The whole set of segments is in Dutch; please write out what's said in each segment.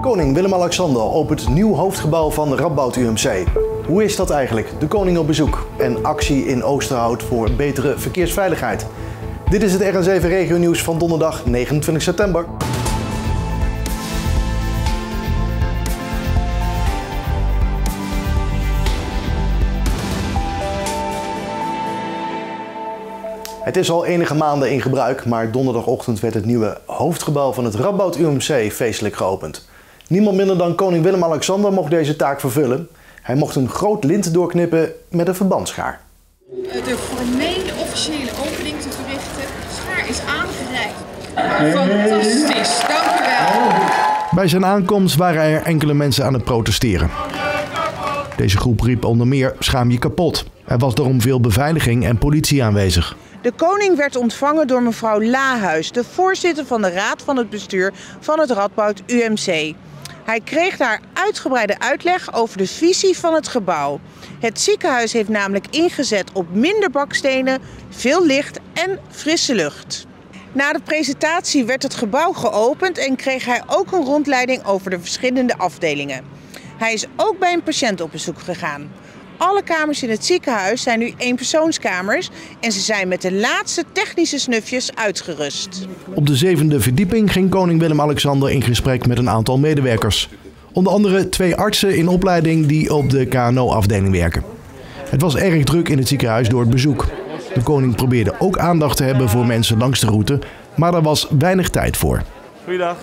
Koning Willem-Alexander opent nieuw hoofdgebouw van Radboud UMC. Hoe is dat eigenlijk? De koning op bezoek en actie in Oosterhout voor betere verkeersveiligheid. Dit is het RN7 Regio Nieuws van donderdag 29 september. Het is al enige maanden in gebruik, maar donderdagochtend werd het nieuwe hoofdgebouw van het Radboud UMC feestelijk geopend. Niemand minder dan koning Willem-Alexander mocht deze taak vervullen. Hij mocht een groot lint doorknippen met een verbandsschaar. De formele officiële opening te verrichten. De schaar is aangereikt. Fantastisch, dank u wel. Bij zijn aankomst waren er enkele mensen aan het protesteren. Deze groep riep onder meer: schaam je kapot. Er was daarom veel beveiliging en politie aanwezig. De koning werd ontvangen door mevrouw Lahuis, de voorzitter van de raad van het bestuur van het Radboud UMC. Hij kreeg daar uitgebreide uitleg over de visie van het gebouw. Het ziekenhuis heeft namelijk ingezet op minder bakstenen, veel licht en frisse lucht. Na de presentatie werd het gebouw geopend en kreeg hij ook een rondleiding over de verschillende afdelingen. Hij is ook bij een patiënt op bezoek gegaan. Alle kamers in het ziekenhuis zijn nu eenpersoonskamers en ze zijn met de laatste technische snufjes uitgerust. Op de 7e verdieping ging koning Willem-Alexander in gesprek met een aantal medewerkers. Onder andere 2 artsen in opleiding die op de KNO-afdeling werken. Het was erg druk in het ziekenhuis door het bezoek. De koning probeerde ook aandacht te hebben voor mensen langs de route, maar er was weinig tijd voor. Goeiedag.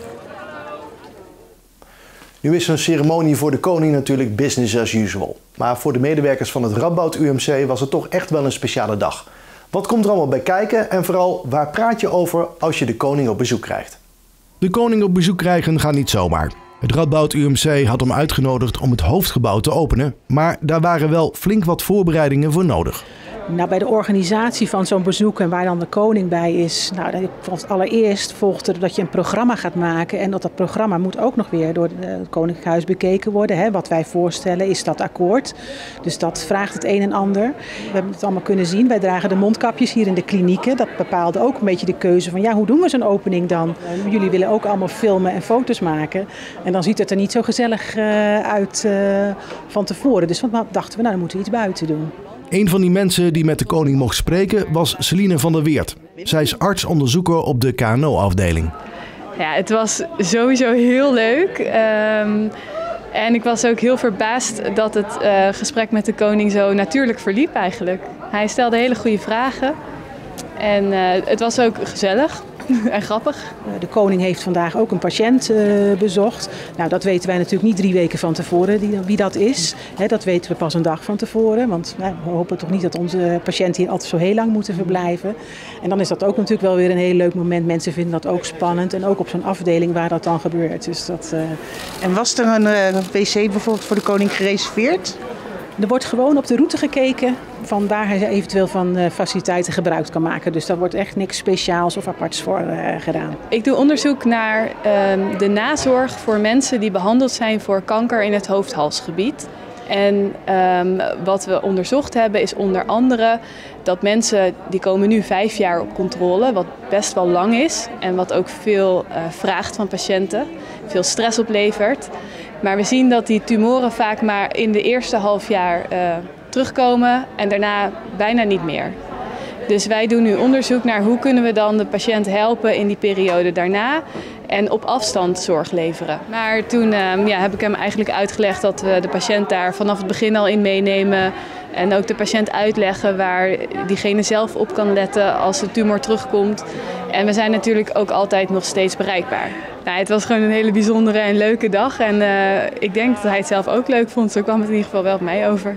Nu is een ceremonie voor de koning natuurlijk business as usual. Maar voor de medewerkers van het Radboud UMC was het toch echt wel een speciale dag. Wat komt er allemaal bij kijken en vooral waar praat je over als je de koning op bezoek krijgt? De koning op bezoek krijgen gaat niet zomaar. Het Radboud UMC had hem uitgenodigd om het hoofdgebouw te openen, maar daar waren wel flink wat voorbereidingen voor nodig. Nou, bij de organisatie van zo'n bezoek en waar dan de koning bij is, allereerst volgt er dat je een programma gaat maken en dat programma moet ook nog weer door het Koninklijk Huis bekeken worden. Hè. Wat wij voorstellen is dat akkoord. Dus dat vraagt het een en ander. We hebben het allemaal kunnen zien. Wij dragen de mondkapjes hier in de klinieken. Dat bepaalde ook een beetje de keuze van hoe doen we zo'n opening dan? Jullie willen ook allemaal filmen en foto's maken. En dan ziet het er niet zo gezellig uit van tevoren. Dus dachten we, dan moeten we iets buiten doen. Een van die mensen die met de koning mocht spreken was Celine van der Weert. Zij is arts-onderzoeker op de KNO-afdeling. Ja, het was sowieso heel leuk. En ik was ook heel verbaasd dat het gesprek met de koning zo natuurlijk verliep eigenlijk. Hij stelde hele goede vragen en het was ook gezellig. En grappig. De koning heeft vandaag ook een patiënt bezocht. Nou, dat weten wij natuurlijk niet 3 weken van tevoren wie dat is. Dat weten we pas een dag van tevoren. Want we hopen toch niet dat onze patiënten hier altijd zo heel lang moeten verblijven. En dan is dat ook natuurlijk wel weer een heel leuk moment. Mensen vinden dat ook spannend. En ook op zo'n afdeling waar dat dan gebeurt. Dus dat, En was er een wc bijvoorbeeld voor de koning gereserveerd? Er wordt gewoon op de route gekeken van waar hij eventueel van faciliteiten gebruik kan maken. Dus daar wordt echt niks speciaals of aparts voor gedaan. Ik doe onderzoek naar de nazorg voor mensen die behandeld zijn voor kanker in het hoofd-halsgebied. En wat we onderzocht hebben is onder andere dat mensen die komen nu 5 jaar op controle, wat best wel lang is en wat ook veel vraagt van patiënten, veel stress oplevert. Maar we zien dat die tumoren vaak maar in de eerste half jaar terugkomen en daarna bijna niet meer. Dus wij doen nu onderzoek naar hoe kunnen we dan de patiënt helpen in die periode daarna en op afstand zorg leveren. Maar toen heb ik hem eigenlijk uitgelegd dat we de patiënt daar vanaf het begin al in meenemen. En ook de patiënt uitleggen waar diegene zelf op kan letten als de tumor terugkomt. En we zijn natuurlijk ook altijd nog steeds bereikbaar. Nou, het was gewoon een hele bijzondere en leuke dag. En ik denk dat hij het zelf ook leuk vond. Zo kwam het in ieder geval wel op mij over.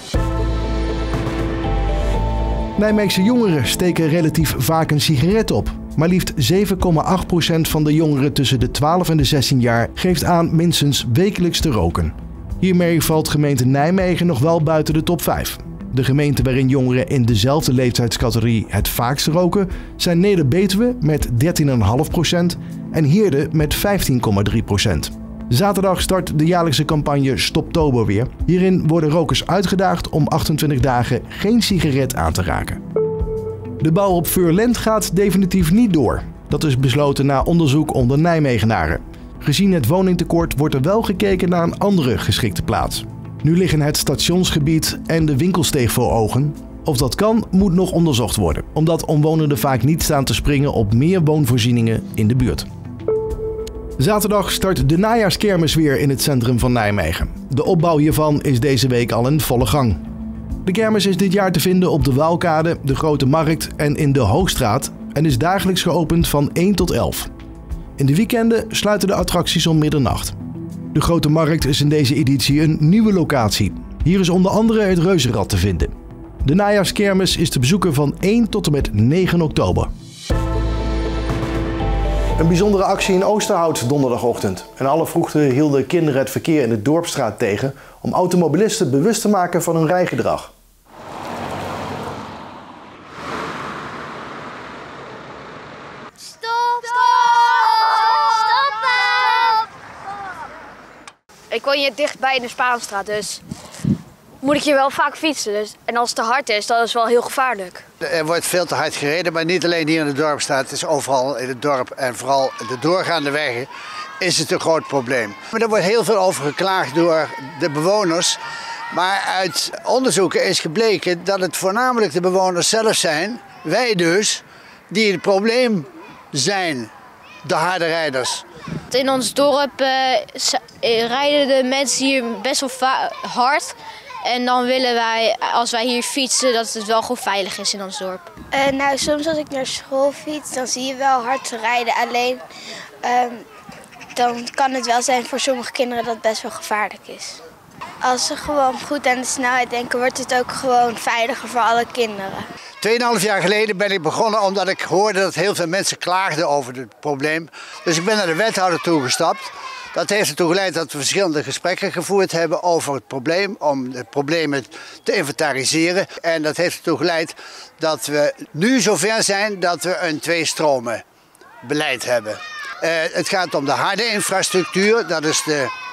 Nijmeegse jongeren steken relatief vaak een sigaret op. Maar liefst 7,8% van de jongeren tussen de 12 en de 16 jaar geeft aan minstens wekelijks te roken. Hiermee valt gemeente Nijmegen nog wel buiten de top 5. De gemeenten waarin jongeren in dezelfde leeftijdscategorie het vaakst roken zijn Neder-Betuwe met 13,5% en Heerde met 15,3%. Zaterdag start de jaarlijkse campagne Stoptober weer. Hierin worden rokers uitgedaagd om 28 dagen geen sigaret aan te raken. De bouw op Furlent gaat definitief niet door. Dat is besloten na onderzoek onder Nijmegenaren. Gezien het woningtekort wordt er wel gekeken naar een andere geschikte plaats. Nu liggen het stationsgebied en de winkelsteeg voor ogen. Of dat kan, moet nog onderzocht worden, omdat omwonenden vaak niet staan te springen op meer woonvoorzieningen in de buurt. Zaterdag start de najaarskermis weer in het centrum van Nijmegen. De opbouw hiervan is deze week al in volle gang. De kermis is dit jaar te vinden op de Waalkade, de Grote Markt en in de Hoogstraat en is dagelijks geopend van 1 tot 11. In de weekenden sluiten de attracties om middernacht. De Grote Markt is in deze editie een nieuwe locatie. Hier is onder andere het Reuzenrad te vinden. De najaarskermis is te bezoeken van 1 tot en met 9 oktober. Een bijzondere actie in Oosterhout donderdagochtend. In alle vroegte hielden kinderen het verkeer in de Dorpsstraat tegen om automobilisten bewust te maken van hun rijgedrag. Ik woon hier dichtbij in de Spaanstraat, dus moet ik hier wel vaak fietsen. Dus. En als het te hard is, dat is wel heel gevaarlijk. Er wordt veel te hard gereden, maar niet alleen hier in de Dorpsstraat. Het is overal in het dorp en vooral de doorgaande wegen is het een groot probleem. Maar er wordt heel veel over geklaagd door de bewoners. Maar uit onderzoeken is gebleken dat het voornamelijk de bewoners zelf zijn, wij dus, die het probleem zijn, de harde rijders. In ons dorp rijden de mensen hier best wel hard. En dan willen wij, als wij hier fietsen, dat het wel gewoon veilig is in ons dorp. Nou, soms als ik naar school fiets, dan zie je wel hard rijden. Alleen dan kan het wel zijn voor sommige kinderen dat het best wel gevaarlijk is. Als ze gewoon goed aan de snelheid denken, wordt het ook gewoon veiliger voor alle kinderen. 2,5 jaar geleden ben ik begonnen omdat ik hoorde dat heel veel mensen klaagden over het probleem. Dus ik ben naar de wethouder toegestapt. Dat heeft ertoe geleid dat we verschillende gesprekken gevoerd hebben over het probleem, om de problemen te inventariseren. En dat heeft ertoe geleid dat we nu zover zijn dat we een tweestromenbeleid hebben. Het gaat om de harde infrastructuur, dat is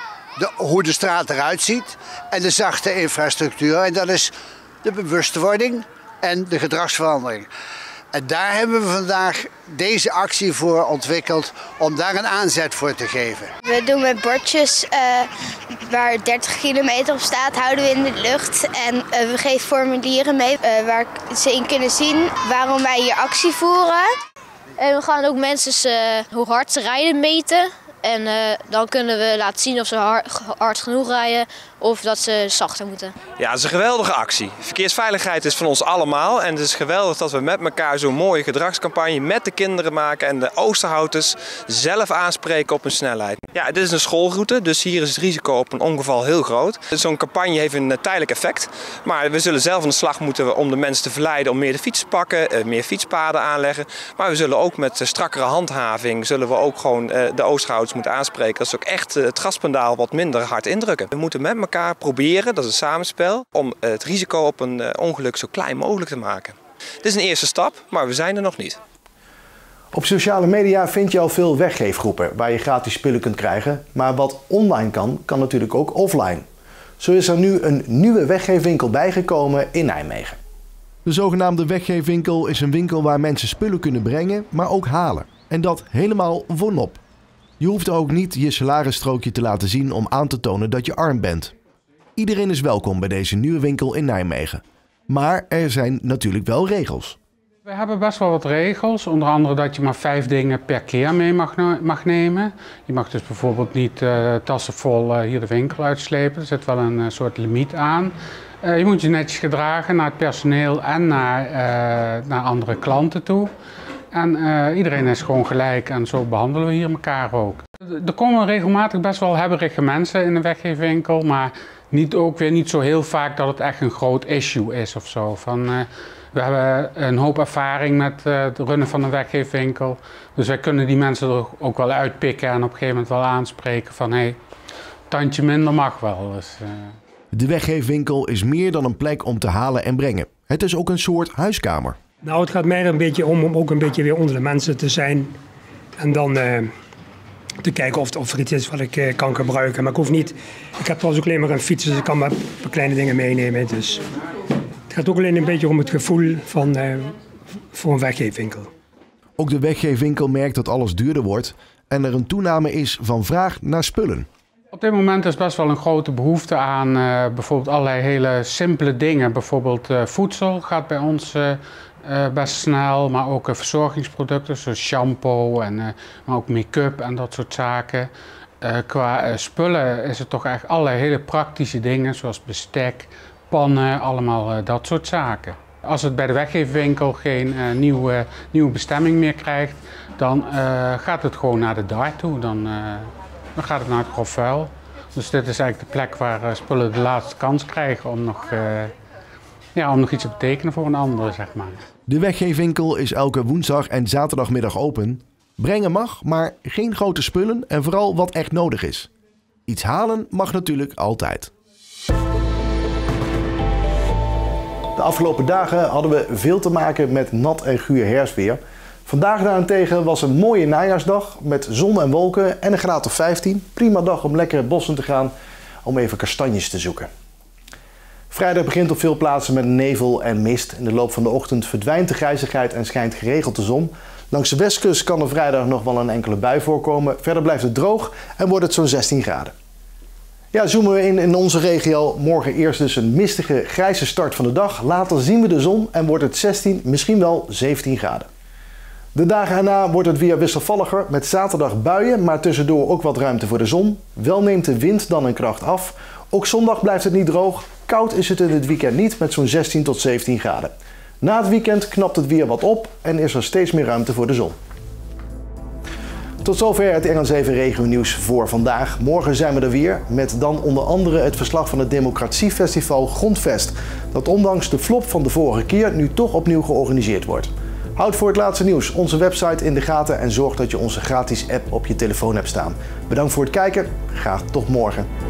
hoe de straat eruit ziet, en de zachte infrastructuur, en dat is de bewustwording en de gedragsverandering. En daar hebben we vandaag deze actie voor ontwikkeld om daar een aanzet voor te geven. We doen met bordjes waar 30 kilometer op staat, houden we in de lucht. En we geven formulieren mee waar ze in kunnen zien waarom wij hier actie voeren. En we gaan ook mensen hoe hard ze rijden meten. En dan kunnen we laten zien of ze hard genoeg rijden of dat ze zachter moeten. Ja, het is een geweldige actie. Verkeersveiligheid is van ons allemaal. En het is geweldig dat we met elkaar zo'n mooie gedragscampagne met de kinderen maken en de Oosterhouters zelf aanspreken op hun snelheid. Ja, dit is een schoolroute, dus hier is het risico op een ongeval heel groot. Zo'n campagne heeft een tijdelijk effect. Maar we zullen zelf aan de slag moeten om de mensen te verleiden om meer de fiets te pakken, meer fietspaden aanleggen. Maar we zullen ook met strakkere handhaving zullen we ook gewoon de Oosterhouters moeten aanspreken. Dat ze ook echt het gaspedaal wat minder hard indrukken. We moeten met elkaar proberen, dat is een samenspel, om het risico op een ongeluk zo klein mogelijk te maken. Dit is een eerste stap, maar we zijn er nog niet. Op sociale media vind je al veel weggeefgroepen waar je gratis spullen kunt krijgen. Maar wat online kan natuurlijk ook offline. Zo is er nu een nieuwe weggeefwinkel bijgekomen in Nijmegen. De zogenaamde weggeefwinkel is een winkel waar mensen spullen kunnen brengen, maar ook halen. En dat helemaal voor nop. Je hoeft ook niet je salarisstrookje te laten zien om aan te tonen dat je arm bent. Iedereen is welkom bij deze nieuwe winkel in Nijmegen. Maar er zijn natuurlijk wel regels. We hebben best wel wat regels. Onder andere dat je maar 5 dingen per keer mee mag nemen. Je mag dus bijvoorbeeld niet tassen vol hier de winkel uitslepen. Er zit wel een soort limiet aan. Je moet je netjes gedragen naar het personeel en naar andere klanten toe. En iedereen is gewoon gelijk en zo behandelen we hier elkaar ook. Er komen regelmatig best wel hebberige mensen in de weggeefwinkel, maar ook weer niet zo heel vaak dat het echt een groot issue is of zo. We hebben een hoop ervaring met het runnen van een weggeefwinkel, dus wij kunnen die mensen er ook wel uitpikken en op een gegeven moment wel aanspreken van hey, tandje minder mag wel. Dus, De weggeefwinkel is meer dan een plek om te halen en brengen. Het is ook een soort huiskamer. Nou, het gaat mij er een beetje om ook een beetje weer onder de mensen te zijn. En dan te kijken of er iets is wat ik kan gebruiken. Maar ik heb trouwens ook alleen maar een fiets, dus ik kan maar kleine dingen meenemen. Dus het gaat ook alleen een beetje om het gevoel voor een weggeefwinkel. Ook de weggeefwinkel merkt dat alles duurder wordt. en er een toename is van vraag naar spullen. Op dit moment is best wel een grote behoefte aan bijvoorbeeld allerlei hele simpele dingen. Bijvoorbeeld voedsel gaat bij ons best snel, maar ook verzorgingsproducten zoals shampoo en maar ook make-up en dat soort zaken. Qua spullen is het toch echt allerlei hele praktische dingen zoals bestek, pannen, allemaal dat soort zaken. Als het bij de weggeefwinkel geen nieuwe bestemming meer krijgt, dan gaat het gewoon naar de DAR toe. Dan gaat het naar het grof vuil. Dus dit is eigenlijk de plek waar spullen de laatste kans krijgen om nog iets te betekenen voor een ander, zeg maar. De weggeefwinkel is elke woensdag en zaterdagmiddag open. Brengen mag, maar geen grote spullen en vooral wat echt nodig is. Iets halen mag natuurlijk altijd. De afgelopen dagen hadden we veel te maken met nat en guur herfstweer. Vandaag daarentegen was een mooie najaarsdag met zon en wolken en een graad of 15. Prima dag om lekker het bos in te gaan om even kastanjes te zoeken. Vrijdag begint op veel plaatsen met nevel en mist. In de loop van de ochtend verdwijnt de grijzigheid en schijnt geregeld de zon. Langs de westkust kan er vrijdag nog wel een enkele bui voorkomen. Verder blijft het droog en wordt het zo'n 16 graden. Ja, zoomen we in onze regio. Morgen eerst dus een mistige grijze start van de dag. Later zien we de zon en wordt het 16, misschien wel 17 graden. De dagen erna wordt het weer wisselvalliger met zaterdag buien, maar tussendoor ook wat ruimte voor de zon. Wel neemt de wind dan een kracht af. Ook zondag blijft het niet droog. Koud is het in het weekend niet met zo'n 16 tot 17 graden. Na het weekend knapt het weer wat op en is er steeds meer ruimte voor de zon. Tot zover het RN 7 Regio Nieuws voor vandaag. Morgen zijn we er weer met dan onder andere het verslag van het Democratiefestival Grondvest. Dat ondanks de flop van de vorige keer nu toch opnieuw georganiseerd wordt. Houd voor het laatste nieuws onze website in de gaten en zorg dat je onze gratis app op je telefoon hebt staan. Bedankt voor het kijken. Graag tot morgen.